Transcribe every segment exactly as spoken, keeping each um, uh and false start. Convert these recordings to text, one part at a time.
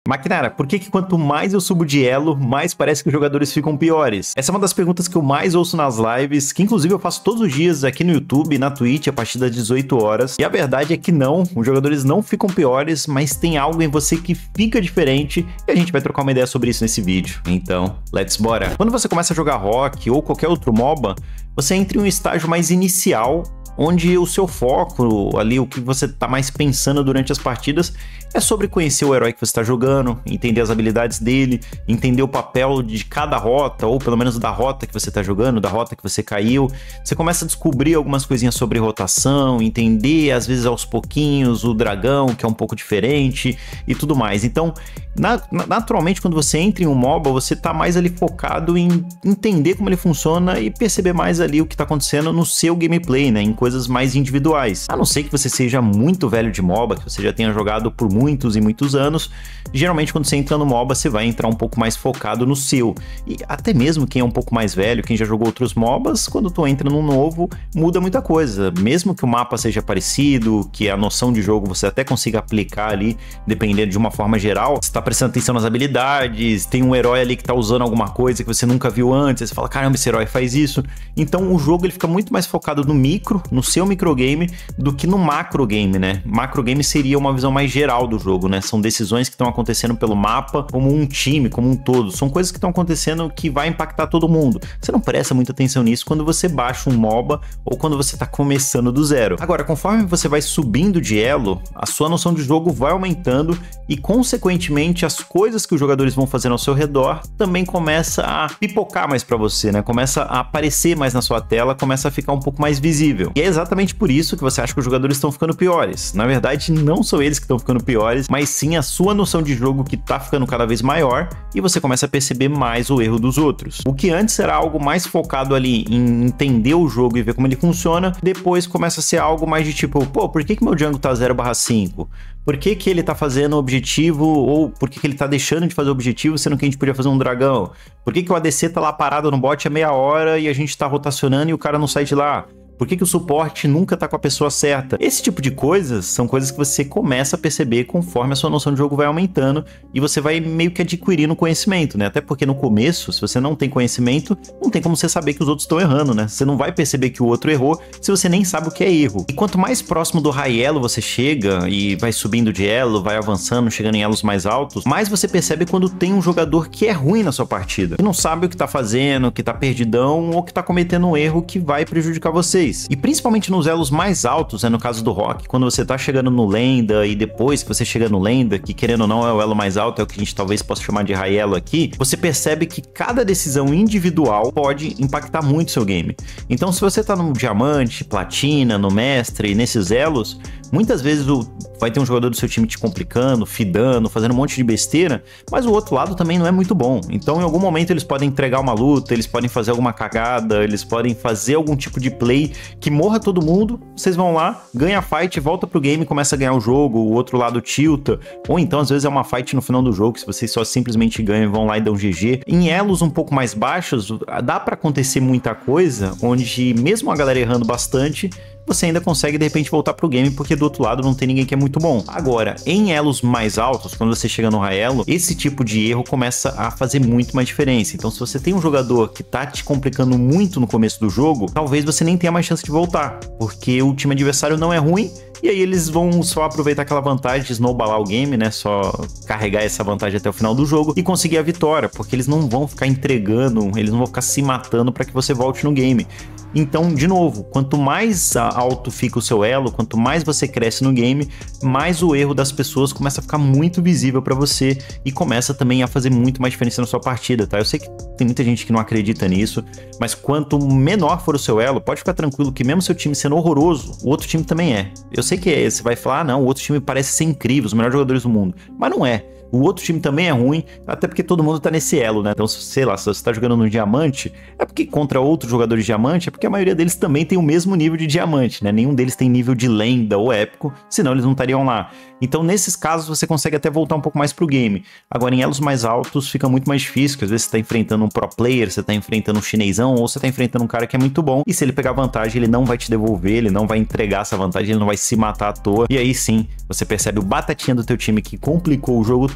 Maquinara, por que que quanto mais eu subo de elo, mais parece que os jogadores ficam piores? Essa é uma das perguntas que eu mais ouço nas lives, que inclusive eu faço todos os dias aqui no YouTube e na Twitch a partir das dezoito horas. E a verdade é que não, os jogadores não ficam piores, mas tem algo em você que fica diferente e a gente vai trocar uma ideia sobre isso nesse vídeo. Então, let's bora! Quando você começa a jogar Rock ou qualquer outro MOBA, você entra em um estágio mais inicial, onde o seu foco ali, o que você tá mais pensando durante as partidas é sobre conhecer o herói que você está jogando, entender as habilidades dele, entender o papel de cada rota, ou pelo menos da rota que você está jogando, da rota que você caiu. Você começa a descobrir algumas coisinhas sobre rotação, entender às vezes aos pouquinhos o dragão, que é um pouco diferente e tudo mais. Então, na, naturalmente, quando você entra em um MOBA, você tá mais ali focado em entender como ele funciona e perceber mais ali o que tá acontecendo no seu gameplay, né, em coisas mais individuais. A não ser que você seja muito velho de MOBA, que você já tenha jogado por muitos e muitos anos, geralmente quando você entra no MOBA, você vai entrar um pouco mais focado no seu. E até mesmo quem é um pouco mais velho, quem já jogou outros MOBAs, quando tu entra num novo, muda muita coisa. Mesmo que o mapa seja parecido, que a noção de jogo você até consiga aplicar ali, dependendo de uma forma geral, você tá prestando atenção nas habilidades, tem um herói ali que tá usando alguma coisa que você nunca viu antes, você fala, caramba, esse herói faz isso. Então o jogo ele fica muito mais focado no micro, no seu microgame, do que no macro game, né? Macro game seria uma visão mais geral do jogo, né? São decisões que estão acontecendo pelo mapa, como um time, como um todo. São coisas que estão acontecendo que vai impactar todo mundo. Você não presta muita atenção nisso quando você baixa um MOBA ou quando você tá começando do zero. Agora, conforme você vai subindo de elo, a sua noção de jogo vai aumentando e, consequentemente, as coisas que os jogadores vão fazendo ao seu redor também começa a pipocar mais pra você, né? Começa a aparecer mais na sua tela, começa a ficar um pouco mais visível. E é exatamente por isso que você acha que os jogadores estão ficando piores. Na verdade, não são eles que estão ficando piores, mas sim a sua noção de jogo que tá ficando cada vez maior e você começa a perceber mais o erro dos outros. O que antes era algo mais focado ali em entender o jogo e ver como ele funciona, depois começa a ser algo mais de tipo, pô, por que que meu jungle tá zero barra cinco? Por que que ele tá fazendo objetivo, ou por que que ele tá deixando de fazer objetivo, sendo que a gente podia fazer um dragão? Por que que o A D C tá lá parado no bot há meia hora e a gente tá rotacionando e o cara não sai de lá? Por que que o suporte nunca tá com a pessoa certa? Esse tipo de coisas são coisas que você começa a perceber conforme a sua noção de jogo vai aumentando e você vai meio que adquirindo conhecimento, né? Até porque no começo, se você não tem conhecimento, não tem como você saber que os outros estão errando, né? Você não vai perceber que o outro errou se você nem sabe o que é erro. E quanto mais próximo do high elo você chega e vai subindo de elo, vai avançando, chegando em elos mais altos, mais você percebe quando tem um jogador que é ruim na sua partida, que não sabe o que tá fazendo, que tá perdidão ou que tá cometendo um erro que vai prejudicar vocês. E principalmente nos elos mais altos, né, no caso do Rock, quando você tá chegando no Lenda e depois que você chega no Lenda, que querendo ou não é o elo mais alto, é o que a gente talvez possa chamar de high elo aqui, você percebe que cada decisão individual pode impactar muito seu game. Então se você tá no diamante, platina, no mestre, nesses elos, muitas vezes o, vai ter um jogador do seu time te complicando, fidando, fazendo um monte de besteira, mas o outro lado também não é muito bom. Então em algum momento eles podem entregar uma luta, eles podem fazer alguma cagada, eles podem fazer algum tipo de play que morra todo mundo, vocês vão lá, ganha a fight, volta pro game, começa a ganhar o jogo, o outro lado tilta, ou então às vezes é uma fight no final do jogo, se vocês só simplesmente ganham e vão lá e dão G G. Em elos um pouco mais baixos, dá pra acontecer muita coisa, onde mesmo a galera errando bastante, você ainda consegue de repente voltar pro game, porque do outro lado não tem ninguém que é muito bom. Agora, em elos mais altos, quando você chega no high elo, esse tipo de erro começa a fazer muito mais diferença. Então se você tem um jogador que tá te complicando muito no começo do jogo, talvez você nem tenha mais chance de voltar, porque o time adversário não é ruim, e aí eles vão só aproveitar aquela vantagem de snowballar o game, né? Só carregar essa vantagem até o final do jogo e conseguir a vitória, porque eles não vão ficar entregando, eles não vão ficar se matando para que você volte no game. Então, de novo, quanto mais alto fica o seu elo, quanto mais você cresce no game, mais o erro das pessoas começa a ficar muito visível para você e começa também a fazer muito mais diferença na sua partida, tá? Eu sei que tem muita gente que não acredita nisso, mas quanto menor for o seu elo, pode ficar tranquilo que mesmo seu time sendo horroroso, o outro time também é. Eu sei que é, você vai falar, ah, não, o outro time parece ser incrível, os melhores jogadores do mundo, mas não é. O outro time também é ruim, até porque todo mundo tá nesse elo, né? Então, sei lá, se você tá jogando no diamante, é porque contra outros jogadores de diamante, é porque a maioria deles também tem o mesmo nível de diamante, né? Nenhum deles tem nível de lenda ou épico, senão eles não estariam lá. Então, nesses casos, você consegue até voltar um pouco mais pro game. Agora, em elos mais altos, fica muito mais difícil, porque às vezes você tá enfrentando um pro player, você tá enfrentando um chinesão, ou você tá enfrentando um cara que é muito bom, e se ele pegar vantagem, ele não vai te devolver, ele não vai entregar essa vantagem, ele não vai se matar à toa, e aí sim, você percebe o batatinha do teu time que complicou o jogo todo,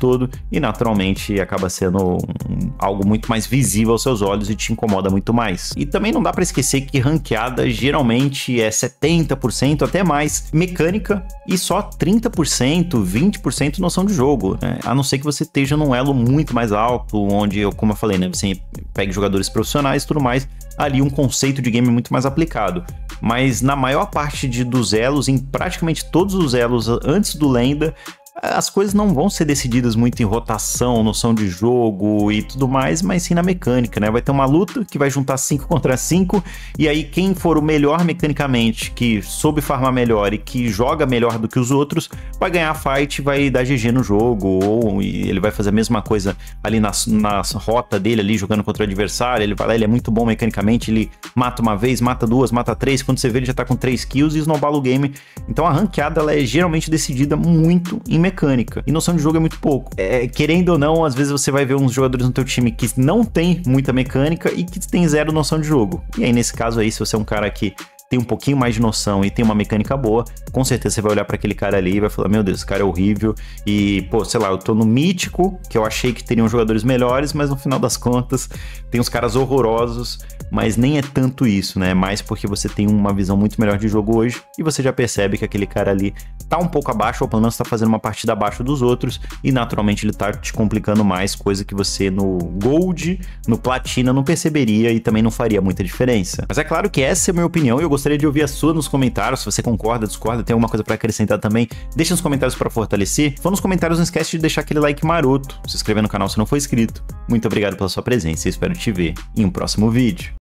todo e naturalmente acaba sendo um, algo muito mais visível aos seus olhos e te incomoda muito mais. E também não dá pra esquecer que ranqueada geralmente é setenta por cento até mais mecânica e só trinta por cento, vinte por cento noção de jogo, né? A não ser que você esteja num elo muito mais alto, onde, como eu falei, né, você pega jogadores profissionais e tudo mais, ali um conceito de game muito mais aplicado. Mas na maior parte de, dos elos, em praticamente todos os elos antes do Lenda, as coisas não vão ser decididas muito em rotação, noção de jogo e tudo mais, mas sim na mecânica, né? Vai ter uma luta que vai juntar cinco contra cinco, e aí quem for o melhor mecanicamente, que soube farmar melhor e que joga melhor do que os outros, vai ganhar a fight e vai dar G G no jogo, ou ele vai fazer a mesma coisa ali na, na rota dele, ali jogando contra o adversário, ele vai lá, ele é muito bom mecanicamente, ele mata uma vez, mata duas, mata três, quando você vê ele já tá com três kills e snowballa o game. Então a ranqueada, ela é geralmente decidida muito em mecânica, e noção de jogo é muito pouco. É, querendo ou não, às vezes você vai ver uns jogadores no teu time que não tem muita mecânica e que tem zero noção de jogo. E aí, nesse caso aí, se você é um cara que tem um pouquinho mais de noção e tem uma mecânica boa, com certeza você vai olhar para aquele cara ali e vai falar, meu Deus, esse cara é horrível, e, pô, sei lá, eu tô no mítico, que eu achei que teriam jogadores melhores, mas no final das contas, tem uns caras horrorosos, mas nem é tanto isso, né? É mais porque você tem uma visão muito melhor de jogo hoje, e você já percebe que aquele cara ali tá um pouco abaixo, ou pelo menos tá fazendo uma partida abaixo dos outros, e naturalmente ele tá te complicando mais, coisa que você no Gold, no Platina, não perceberia e também não faria muita diferença. Mas é claro que essa é a minha opinião, e eu gostaria de ouvir a sua nos comentários. Se você concorda, discorda, tem alguma coisa pra acrescentar também, deixa nos comentários pra fortalecer. Se for nos comentários, não esquece de deixar aquele like maroto, se inscrever no canal se não for inscrito. Muito obrigado pela sua presença e espero te ver em um próximo vídeo.